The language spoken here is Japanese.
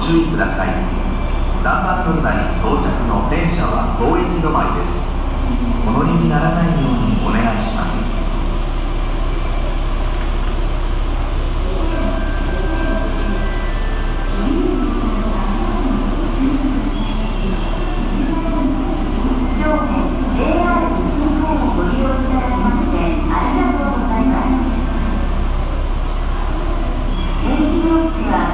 注意ください。何番乗り場に到着の電車は当駅止まりです。お乗りにならないようにお願いします。 電気料金は